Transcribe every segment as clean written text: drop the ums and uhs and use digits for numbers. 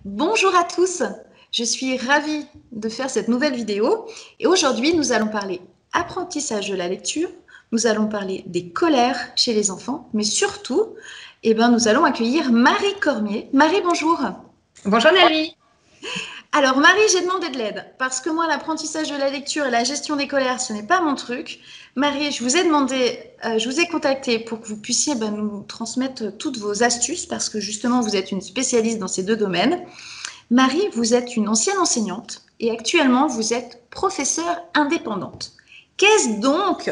Bonjour à tous, je suis ravie de faire cette nouvelle vidéo et aujourd'hui nous allons parler apprentissage de la lecture, nous allons parler des colères chez les enfants, mais surtout, nous allons accueillir Marie Cormier. Marie, bonjour. Bonjour Nelly. Alors Marie, j'ai demandé de l'aide parce que moi l'apprentissage de la lecture et la gestion des colères, ce n'est pas mon truc. Marie, je vous ai contacté pour que vous puissiez nous transmettre toutes vos astuces parce que justement vous êtes une spécialiste dans ces deux domaines. Marie, vous êtes une ancienne enseignante et actuellement vous êtes professeure indépendante. Qu'est-ce donc?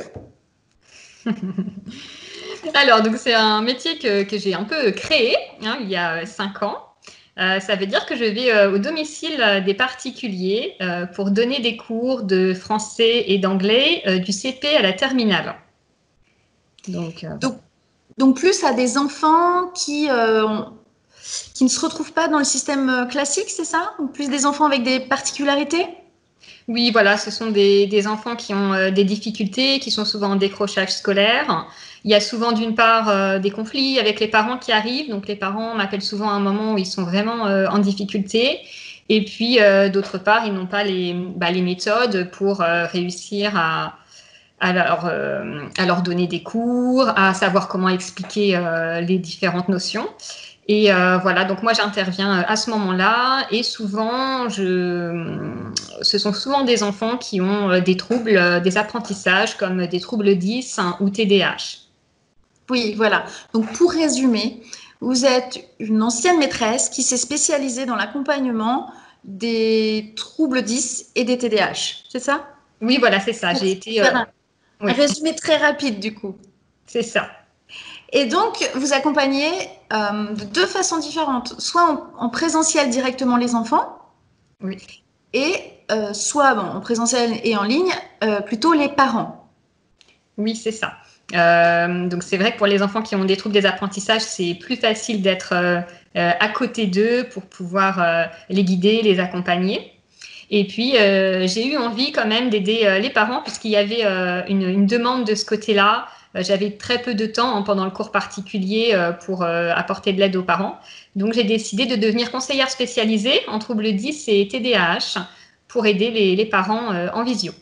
Alors, donc c'est un métier que j'ai un peu créé il y a 5 ans. Ça veut dire que je vais au domicile des particuliers pour donner des cours de français et d'anglais du CP à la terminale. Voilà. donc, donc plus à des enfants qui ne se retrouvent pas dans le système classique, c'est ça? Ou plus des enfants avec des particularités? Oui, voilà, ce sont des enfants qui ont des difficultés, qui sont souvent en décrochage scolaire. Il y a souvent d'une part des conflits avec les parents qui arrivent. Donc les parents m'appellent souvent à un moment où ils sont vraiment en difficulté. Et puis d'autre part, ils n'ont pas les méthodes pour réussir à leur donner des cours, à savoir comment expliquer les différentes notions. Et voilà, donc moi j'interviens à ce moment-là et souvent, ce sont souvent des enfants qui ont des troubles, des apprentissages comme des troubles 10 ou TDAH. Oui, voilà. Donc pour résumer, vous êtes une ancienne maîtresse qui s'est spécialisée dans l'accompagnement des troubles 10 et des TDAH, c'est ça? Oui, voilà, c'est ça. Pour J'ai été, faire un oui, résumé très rapide du coup. c'est ça. Et donc, vous accompagnez de deux façons différentes, soit en présentiel directement les enfants, Oui. et soit en présentiel et en ligne, plutôt les parents. Oui, c'est ça. Donc c'est vrai que pour les enfants qui ont des troubles des apprentissages, c'est plus facile d'être à côté d'eux pour pouvoir les guider, les accompagner. Et puis j'ai eu envie quand même d'aider les parents puisqu'il y avait une demande de ce côté-là. J'avais très peu de temps pendant le cours particulier pour apporter de l'aide aux parents. Donc j'ai décidé de devenir conseillère spécialisée en troubles 10 et TDAH pour aider les parents en visio.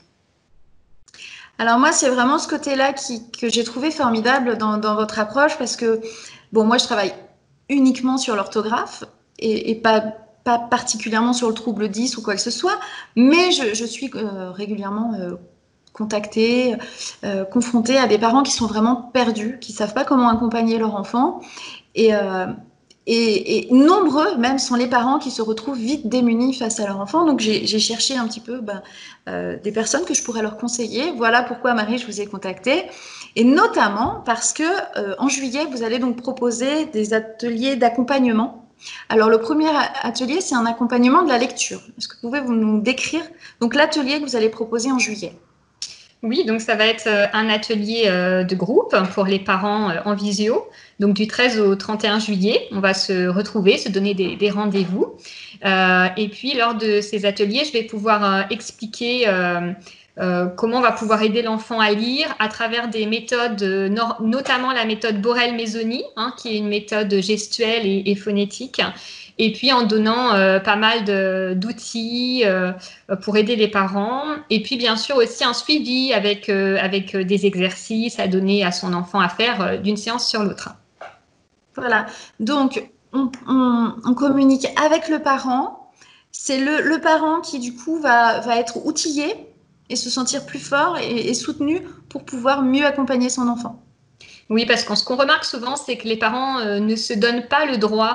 Alors moi, c'est vraiment ce côté-là que j'ai trouvé formidable dans votre approche parce que, bon, moi, je travaille uniquement sur l'orthographe et pas particulièrement sur le trouble 10 ou quoi que ce soit, mais je suis régulièrement contactée, confrontée à des parents qui sont vraiment perdus, qui savent pas comment accompagner leur enfant. Et, euh, et nombreux même sont les parents qui se retrouvent vite démunis face à leur enfant. Donc j'ai cherché un petit peu des personnes que je pourrais leur conseiller. Voilà pourquoi Marie, je vous ai contacté. Et notamment parce que en juillet, vous allez donc proposer des ateliers d'accompagnement. Alors le premier atelier, c'est un accompagnement de la lecture. Est-ce que vous nous décrire donc l'atelier que vous allez proposer en juillet? Oui, donc ça va être un atelier de groupe pour les parents en visio. Donc du 13 au 31 juillet, on va se retrouver, se donner des rendez-vous. Et puis lors de ces ateliers, je vais pouvoir expliquer comment on va pouvoir aider l'enfant à lire à travers des méthodes, notamment la méthode Borel-Maisoni, qui est une méthode gestuelle et phonétique. Et puis en donnant pas mal d'outils pour aider les parents. Et puis bien sûr aussi un suivi avec des exercices à donner à son enfant à faire d'une séance sur l'autre. Voilà. Donc, on communique avec le parent. C'est le parent qui, du coup, va être outillé et se sentir plus fort et soutenu pour pouvoir mieux accompagner son enfant. Oui, parce que ce qu'on remarque souvent, c'est que les parents ne se donnent pas le droit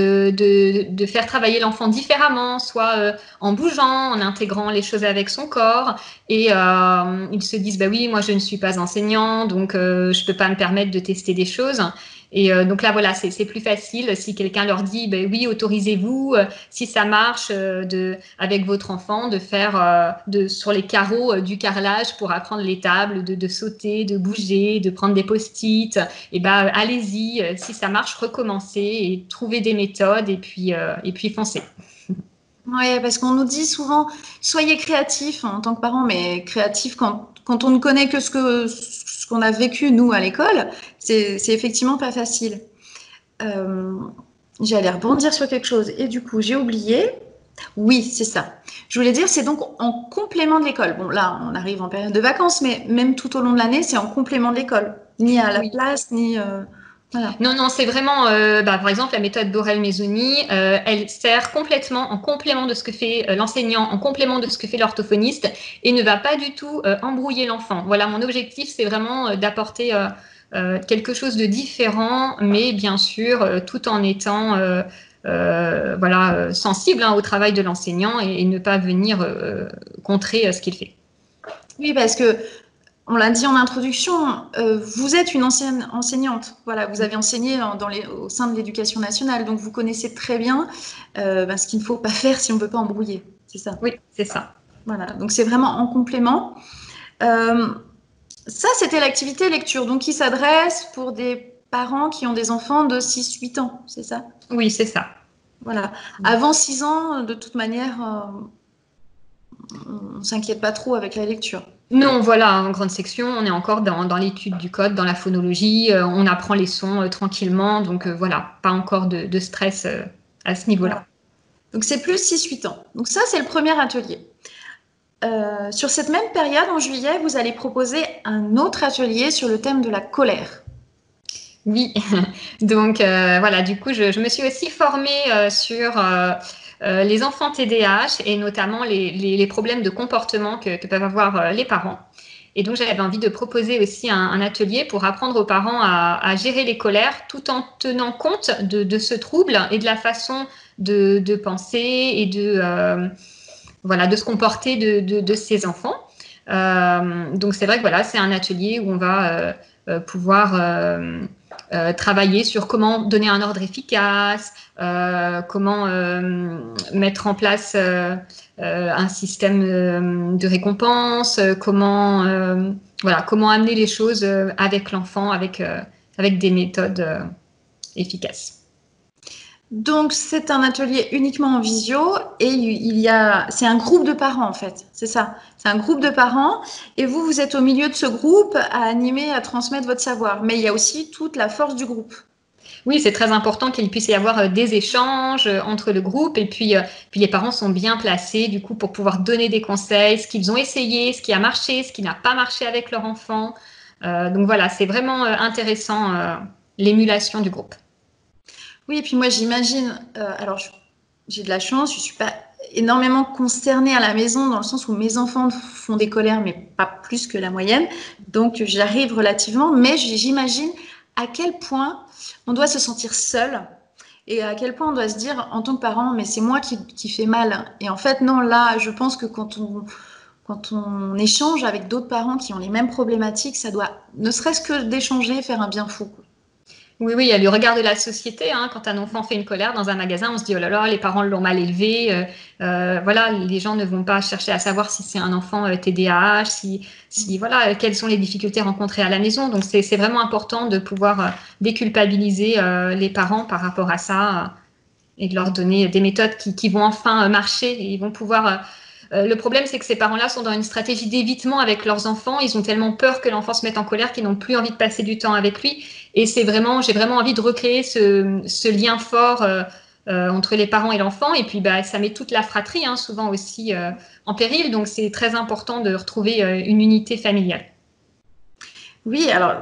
de faire travailler l'enfant différemment, soit en bougeant, en intégrant les choses avec son corps. Et ils se disent, bah oui, moi je ne suis pas enseignant, donc je ne peux pas me permettre de tester des choses. Et donc là, voilà, c'est plus facile si quelqu'un leur dit, bah oui, autorisez-vous, si ça marche avec votre enfant, de faire sur les carreaux du carrelage pour apprendre les tables, de sauter, de bouger, de prendre des post-it. Et ben, allez-y, si ça marche, recommencez et trouvez des méthodes et puis foncez. Oui, parce qu'on nous dit souvent, soyez créatifs en tant que parents, mais créatifs quand on ne connaît que ce qu'on a vécu, nous, à l'école, c'est effectivement pas facile. Euh, J'allais rebondir sur quelque chose et du coup, j'ai oublié. Oui, c'est ça. Je voulais dire, c'est donc en complément de l'école. Bon, là, on arrive en période de vacances, mais même tout au long de l'année, c'est en complément de l'école. Ni à la Oui. place, ni... voilà. Non, non, c'est vraiment, par exemple, la méthode Borel-Mézoni, elle sert complètement en complément de ce que fait l'enseignant, en complément de ce que fait l'orthophoniste, et ne va pas du tout embrouiller l'enfant. Voilà, mon objectif, c'est vraiment d'apporter quelque chose de différent, mais bien sûr, tout en étant voilà, sensible au travail de l'enseignant et ne pas venir contrer ce qu'il fait. Oui, parce que on l'a dit en introduction, vous êtes une ancienne enseignante. Voilà, vous avez enseigné au sein de l'éducation nationale, donc vous connaissez très bien ce qu'il ne faut pas faire si on ne veut pas embrouiller. C'est ça. Oui, c'est ça. Voilà, donc c'est vraiment en complément. Euh, Ça, c'était l'activité lecture, donc qui s'adresse pour des parents qui ont des enfants de 6-8 ans, c'est ça? Oui, c'est ça. Voilà. Avant 6 ans, de toute manière, on ne s'inquiète pas trop avec la lecture. Non, voilà, en grande section, on est encore dans l'étude du code, dans la phonologie, on apprend les sons tranquillement, donc voilà, pas encore de stress à ce Voilà. niveau-là. Donc c'est plus 6-8 ans. Donc ça, c'est le premier atelier. Sur cette même période, en juillet, vous allez proposer un autre atelier sur le thème de la colère. Oui, donc voilà, du coup, je me suis aussi formée sur les enfants TDAH et notamment les problèmes de comportement que peuvent avoir les parents. Et donc, j'avais envie de proposer aussi un atelier pour apprendre aux parents à gérer les colères tout en tenant compte de ce trouble et de la façon de penser et voilà, de se comporter de ces enfants. Donc, c'est vrai que voilà, c'est un atelier où on va pouvoir travailler sur comment donner un ordre efficace, comment mettre en place un système de récompense, voilà, comment amener les choses avec l'enfant, avec des méthodes efficaces. Donc c'est un atelier uniquement en visio et c'est un groupe de parents en fait, c'est ça. C'est un groupe de parents et vous êtes au milieu de ce groupe à animer, à transmettre votre savoir. Mais il y a aussi toute la force du groupe. Oui, c'est très important qu'il puisse y avoir des échanges entre le groupe et puis les parents sont bien placés du coup pour pouvoir donner des conseils, ce qu'ils ont essayé, ce qui a marché, ce qui n'a pas marché avec leur enfant. Donc voilà, c'est vraiment intéressant l'émulation du groupe. Oui, et puis moi j'imagine, alors j'ai de la chance, je suis pas énormément concernée à la maison dans le sens où mes enfants font des colères, mais pas plus que la moyenne. Donc j'arrive relativement, mais j'imagine à quel point on doit se sentir seul et à quel point on doit se dire en tant que parent, mais c'est moi qui fais mal. Et en fait, non, là, je pense que quand on échange avec d'autres parents qui ont les mêmes problématiques, ça doit, ne serait-ce que d'échanger, faire un bien fou, quoi. Oui, oui, il y a le regard de la société. Hein. Quand un enfant fait une colère dans un magasin, on se dit oh là là, les parents l'ont mal élevé. Voilà, les gens ne vont pas chercher à savoir si c'est un enfant TDAH, si voilà, quelles sont les difficultés rencontrées à la maison. Donc c'est vraiment important de pouvoir déculpabiliser les parents par rapport à ça et de leur donner des méthodes qui vont enfin marcher et ils vont pouvoir. Le problème, c'est que ces parents-là sont dans une stratégie d'évitement avec leurs enfants. Ils ont tellement peur que l'enfant se mette en colère qu'ils n'ont plus envie de passer du temps avec lui. Et j'ai vraiment envie de recréer ce lien fort entre les parents et l'enfant. Et puis, bah, ça met toute la fratrie, hein, souvent aussi en péril. Donc, c'est très important de retrouver une unité familiale. Oui, alors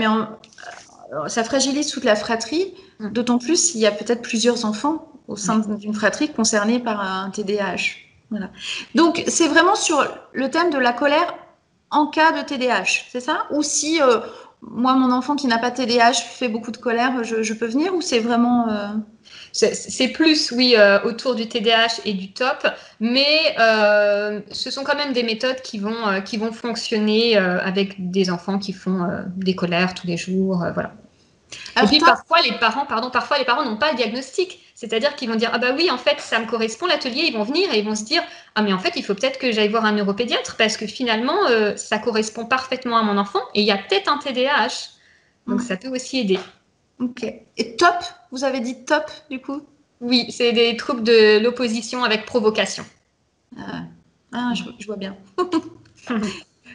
ça fragilise toute la fratrie, Mm. d'autant plus s'il y a peut-être plusieurs enfants au sein d'une fratrie concernée par un TDAH. Voilà. Donc, c'est vraiment sur le thème de la colère en cas de TDAH, c'est ça? Ou si moi, mon enfant qui n'a pas TDAH fait beaucoup de colère, je peux venir ou c'est vraiment... C'est plus, oui, autour du TDAH et du TOP, mais ce sont quand même des méthodes qui vont fonctionner avec des enfants qui font des colères tous les jours, voilà. Et Alors, puis parfois les parents n'ont pas le diagnostic, c'est-à-dire qu'ils vont dire ah bah oui en fait ça me correspond l'atelier, ils vont venir et ils vont se dire ah mais en fait il faut peut-être que j'aille voir un neuropédiatre parce que finalement ça correspond parfaitement à mon enfant et il y a peut-être un TDAH, donc ça peut aussi aider. ok. Et top, vous avez dit top du coup? Oui, c'est des troubles de l'opposition avec provocation. Ah, je vois bien.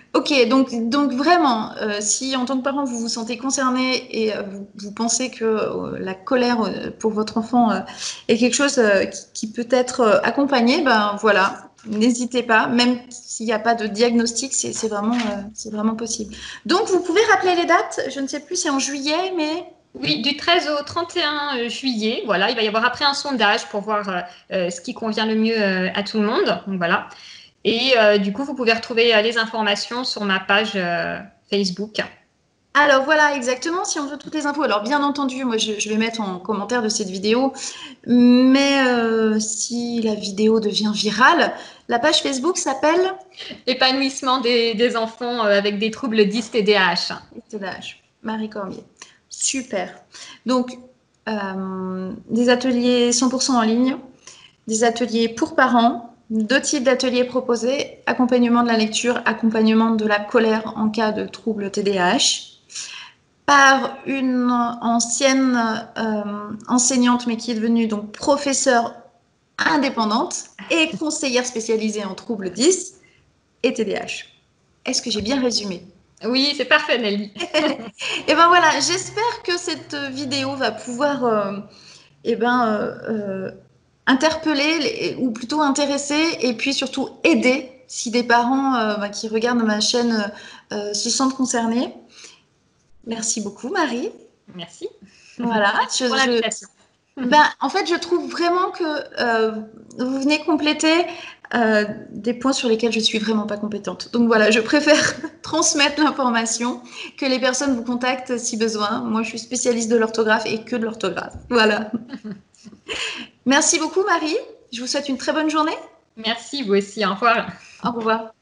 Ok, donc vraiment, si en tant que parent vous vous sentez concerné et vous pensez que la colère pour votre enfant est quelque chose qui peut être accompagné, ben voilà, n'hésitez pas, même s'il n'y a pas de diagnostic, c'est vraiment possible. Donc vous pouvez rappeler les dates, je ne sais plus, c'est en juillet, mais... Oui, du 13 au 31 juillet, voilà, il va y avoir après un sondage pour voir ce qui convient le mieux à tout le monde. Donc, voilà. Et du coup, vous pouvez retrouver les informations sur ma page Facebook. Alors voilà, exactement, si on veut toutes les infos. Alors bien entendu, moi je vais mettre en commentaire de cette vidéo, mais si la vidéo devient virale, la page Facebook s'appelle Épanouissement des enfants avec des troubles 10 TDAH. TDAH, Marie Cormier. Super. Donc, des ateliers 100% en ligne, des ateliers pour parents, deux types d'ateliers proposés, accompagnement de la lecture, accompagnement de la colère en cas de trouble TDAH, par une ancienne enseignante, mais qui est devenue donc professeure indépendante et conseillère spécialisée en troubles 10 et TDAH. Est-ce que j'ai bien résumé? Oui, c'est parfait, Nelly. Et ben voilà, j'espère que cette vidéo va pouvoir interpeller ou plutôt intéresser et puis surtout aider si des parents qui regardent ma chaîne se sentent concernés. Merci beaucoup, Marie. Merci. Voilà, Merci pour l'invitation. en fait, je trouve vraiment que vous venez compléter des points sur lesquels je suis vraiment pas compétente. Donc voilà, je préfère transmettre l'information que les personnes vous contactent si besoin. Moi, je suis spécialiste de l'orthographe et que de l'orthographe. Voilà. Merci beaucoup, Marie. Je vous souhaite une très bonne journée. Merci, vous aussi. Au revoir. Au revoir.